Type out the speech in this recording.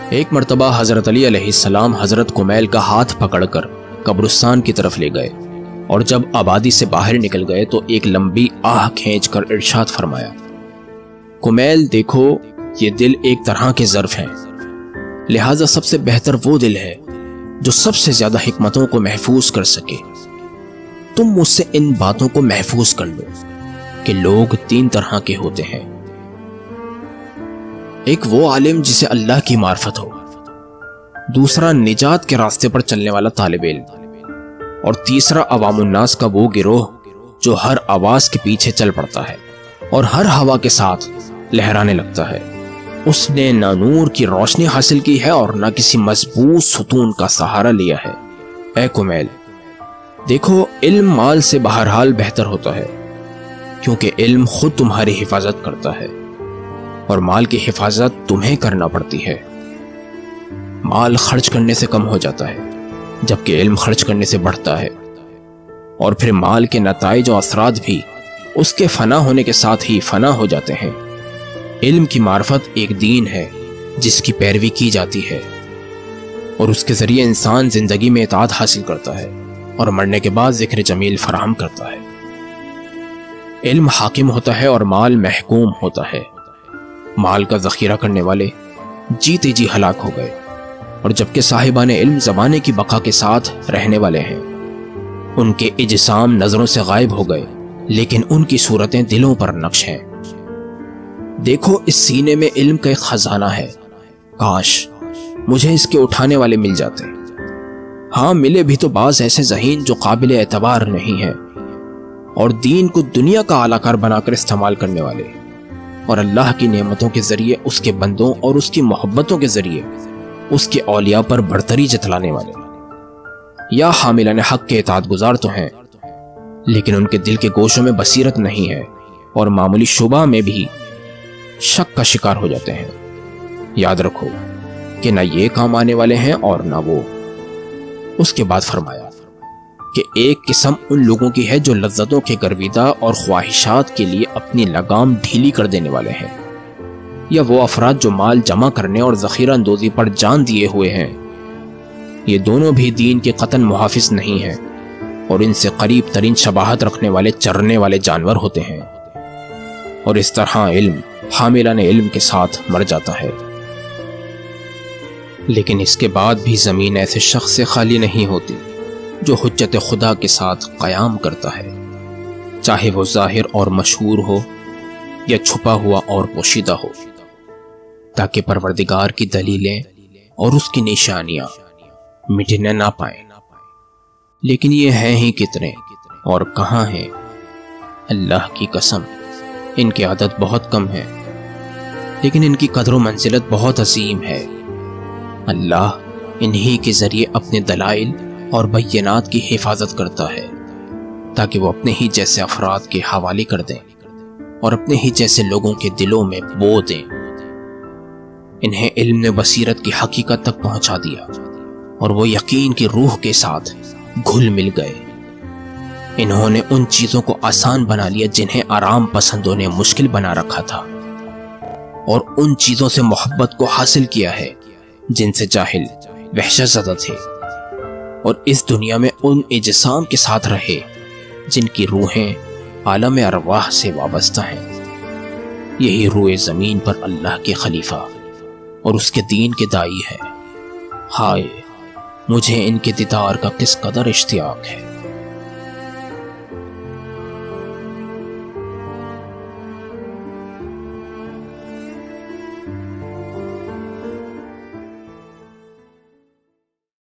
ایک مرتبہ حضرت علی علیہ السلام حضرت کمیل کا ہاتھ پکڑ کر قبرستان کی طرف لے گئے اور جب آبادی سے باہر نکل گئے تو ایک لمبی آہ کھینچ کر ارشاد فرمایا، کمیل دیکھو، یہ دل ایک طرح کے ظرف ہیں، لہٰذا سب سے بہتر وہ دل ہے جو سب سے زیادہ حکمتوں کو محفوظ کر سکے۔ تم مجھ سے ان باتوں کو محفوظ کر لو کہ لوگ 3 طرح کے ہوتے ہیں، ایک وہ عالم جسے اللہ کی معرفت ہو، دوسرا نجات کے راستے پر چلنے والا طالب علم، اور تیسرا عوام الناس کا وہ گروہ جو ہر آواز کے پیچھے چل پڑتا ہے اور ہر ہوا کے ساتھ لہرانے لگتا ہے۔ اس نے نہ نور کی روشنی حاصل کی ہے اور نہ کسی مضبوط ستون کا سہارا لیا ہے۔ اے کمیل، دیکھو، علم مال سے بہرحال بہتر ہوتا ہے، کیونکہ علم خود تمہاری حفاظت کرتا ہے اور مال کی حفاظت تمہیں کرنا پڑتی ہے۔ مال خرچ کرنے سے کم ہو جاتا ہے جبکہ علم خرچ کرنے سے بڑھتا ہے، اور پھر مال کے نتائج و اثرات بھی اس کے فنا ہونے کے ساتھ ہی فنا ہو جاتے ہیں۔ علم کی معرفت ایک دین ہے جس کی پیروی کی جاتی ہے، اور اس کے ذریعے انسان زندگی میں اطاعت حاصل کرتا ہے اور مرنے کے بعد ذکر جمیل فراہم کرتا ہے۔ علم حاکم ہوتا ہے اور مال محکوم ہوتا ہے۔ مال کا ذخیرہ کرنے والے جیتے جی ہلاک ہو گئے، اور جبکہ صاحبان علم زمانے کی بقا کے ساتھ رہنے والے ہیں۔ ان کے اجسام نظروں سے غائب ہو گئے، لیکن ان کی صورتیں دلوں پر نقش ہیں۔ دیکھو، اس سینے میں علم کا ایک خزانہ ہے، کاش مجھے اس کے اٹھانے والے مل جاتے۔ ہاں، ملے بھی تو بعض ایسے ذہین جو قابل اعتبار نہیں ہیں، اور دین کو دنیا کا اعلیٰ کار بنا کر استعمال کرنے والے، اور اللہ کی نعمتوں کے ذریعے اس کے بندوں اور اس کی محبتوں کے ذریعے اس کے اولیاء پر برتری جتلانے والے، یا حاملان حق کے اطاعت گزار تو ہیں، لیکن ان کے دل کے گوشوں میں بصیرت نہیں ہے اور معمولی شبہ میں بھی شک کا شکار ہو جاتے ہیں۔ یاد رکھو کہ نہ یہ کام آنے والے ہیں اور نہ وہ۔ اس کے بعد فرمایا کہ ایک قسم ان لوگوں کی ہے جو لذتوں کے گرویدہ اور خواہشات کے لیے اپنی لگام ڈھیلی کر دینے والے ہیں، یا وہ افراد جو مال جمع کرنے اور ذخیرہ اندوزی پر جان دیے ہوئے ہیں۔ یہ دونوں بھی دین کے قطعاً محافظ نہیں ہیں، اور ان سے قریب ترین شباہت رکھنے والے چرنے والے جانور ہوتے ہیں، اور اس طرح علم حاملان علم کے ساتھ مر جاتا ہے۔ لیکن اس کے بعد بھی زمین ایسے شخص سے خالی نہیں ہوتی جو حجت خدا کے ساتھ قیام کرتا ہے، چاہے وہ ظاہر اور مشہور ہو یا چھپا ہوا اور پوشیدہ ہو، تاکہ پروردگار کی دلیلیں اور اس کی نشانیاں مٹنے نہ پائیں۔ لیکن یہ ہیں ہی کتنے اور کہاں ہیں؟ اللہ کی قسم، ان کی عدد بہت کم ہے، لیکن ان کی قدر و منزلت بہت عظیم ہے۔ اللہ انہی کے ذریعے اپنے دلائل اور بینات کی حفاظت کرتا ہے، تاکہ وہ اپنے ہی جیسے افراد کے حوالے کر دیں اور اپنے ہی جیسے لوگوں کے دلوں میں بو دیں۔ انہیں علم نے بصیرت کی حقیقت تک پہنچا دیا، اور وہ یقین کی روح کے ساتھ گھل مل گئے۔ انہوں نے ان چیزوں کو آسان بنا لیا جنہیں آرام پسندوں نے مشکل بنا رکھا تھا، اور ان چیزوں سے محبت کو حاصل کیا ہے جن سے جاہل وحشت زدہ تھے، اور اس دنیا میں ان اجسام کے ساتھ رہے جن کی روحیں عالم ارواح سے وابستہ ہیں۔ یہی روئے زمین پر اللہ کے خلیفہ اور اس کے دین کے داعی ہے۔ ہائے، مجھے ان کے دیدار کا کس قدر اشتیاق ہے۔